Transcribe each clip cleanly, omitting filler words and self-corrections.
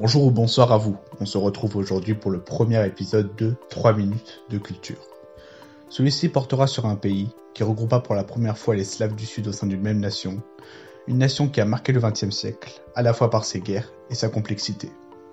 Bonjour ou bonsoir à vous, on se retrouve aujourd'hui pour le premier épisode de 3 minutes de culture. Celui-ci portera sur un pays qui regroupa pour la première fois les Slaves du Sud au sein d'une même nation, une nation qui a marqué le XXe siècle, à la fois par ses guerres et sa complexité.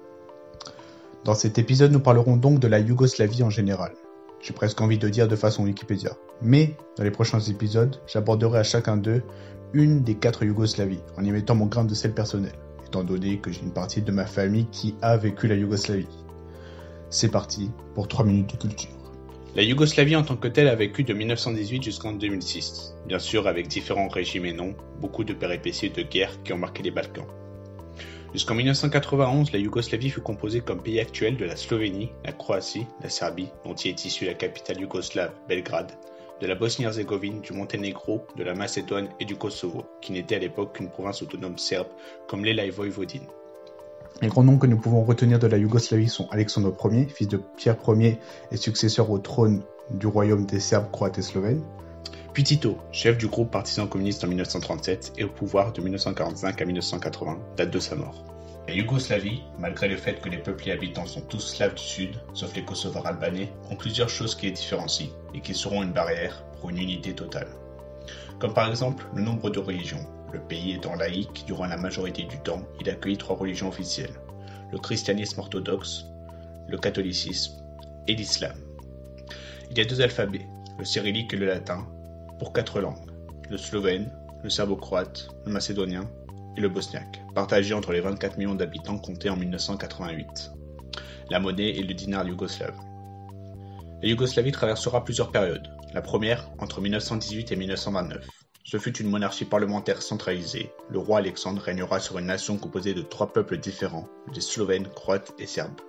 Dans cet épisode, nous parlerons donc de la Yougoslavie en général. J'ai presque envie de dire de façon Wikipédia. Mais, dans les prochains épisodes, j'aborderai à chacun d'eux une des 4 Yougoslavies, en y mettant mon grain de sel personnel, étant donné que j'ai une partie de ma famille qui a vécu la Yougoslavie. C'est parti pour 3 minutes de culture. La Yougoslavie en tant que telle a vécu de 1918 jusqu'en 2006, bien sûr avec différents régimes et noms, beaucoup de péripéties et de guerres qui ont marqué les Balkans. Jusqu'en 1991, la Yougoslavie fut composée comme pays actuel de la Slovénie, la Croatie, la Serbie, dont y est issue la capitale yougoslave, Belgrade, de la Bosnie-Herzégovine, du Monténégro, de la Macédoine et du Kosovo, qui n'était à l'époque qu'une province autonome serbe, comme l'est la Voïvodine. Les grands noms que nous pouvons retenir de la Yougoslavie sont Alexandre Ier, fils de Pierre Ier et successeur au trône du royaume des Serbes, Croates et Slovènes, puis Tito, chef du groupe partisan communiste en 1937 et au pouvoir de 1945 à 1980, date de sa mort. La Yougoslavie, malgré le fait que les peuples y habitants sont tous slaves du sud, sauf les Kosovars albanais, ont plusieurs choses qui les différencient et qui seront une barrière pour une unité totale. Comme par exemple le nombre de religions. Le pays étant laïque, durant la majorité du temps, il accueillit 3 religions officielles. Le christianisme orthodoxe, le catholicisme et l'islam. Il y a 2 alphabets, le cyrillique et le latin, pour 4 langues, le slovène, le serbo-croate, le macédonien et le bosniaque, partagés entre les 24 millions d'habitants comptés en 1988. La monnaie est le dinar yougoslave. La Yougoslavie traversera plusieurs périodes. La première, entre 1918 et 1929. Ce fut une monarchie parlementaire centralisée. Le roi Alexandre régnera sur une nation composée de 3 peuples différents, les Slovènes, Croates et Serbes.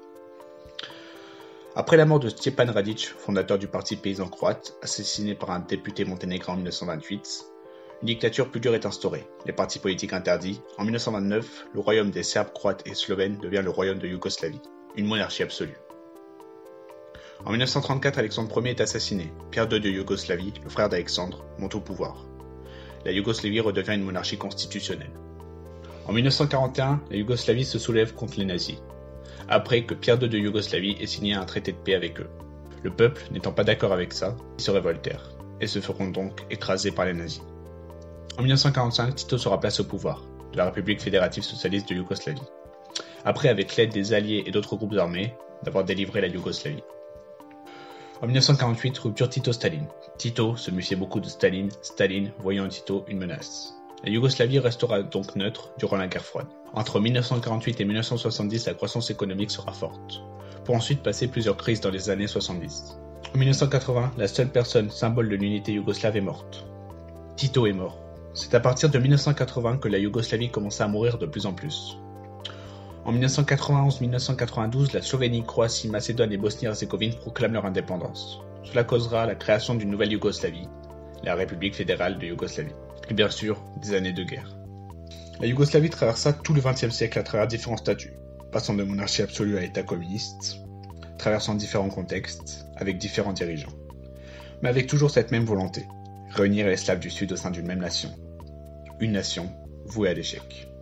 Après la mort de Stjepan Radić, fondateur du parti paysan croate, assassiné par un député monténégrin en 1928, une dictature plus dure est instaurée, les partis politiques interdits. En 1929, le royaume des Serbes, Croates et Slovènes devient le royaume de Yougoslavie, une monarchie absolue. En 1934, Alexandre Ier est assassiné. Pierre II de Yougoslavie, le frère d'Alexandre, monte au pouvoir. La Yougoslavie redevient une monarchie constitutionnelle. En 1941, la Yougoslavie se soulève contre les nazis, après que Pierre II de Yougoslavie ait signé un traité de paix avec eux. Le peuple, n'étant pas d'accord avec ça, ils se révoltèrent, et se feront donc écraser par les nazis. En 1945, Tito sera placé au pouvoir, de la République fédérative socialiste de Yougoslavie, après avec l'aide des Alliés et d'autres groupes armés, d'avoir délivré la Yougoslavie. En 1948, rupture Tito-Staline. Tito se méfiait beaucoup de Staline, Staline voyant en Tito une menace. La Yougoslavie restera donc neutre durant la guerre froide. Entre 1948 et 1970, la croissance économique sera forte, pour ensuite passer plusieurs crises dans les années 70. En 1980, la seule personne symbole de l'unité yougoslave est morte. Tito est mort. C'est à partir de 1980 que la Yougoslavie commença à mourir de plus en plus. En 1991-1992, la Slovénie, Croatie, Macédoine et Bosnie-Herzégovine proclament leur indépendance. Cela causera la création d'une nouvelle Yougoslavie, la République fédérale de Yougoslavie. Et bien sûr, des années de guerre. La Yougoslavie traversa tout le XXe siècle à travers différents statuts, passant de monarchie absolue à état communiste, traversant différents contextes, avec différents dirigeants. Mais avec toujours cette même volonté, réunir les Slaves du Sud au sein d'une même nation. Une nation vouée à l'échec.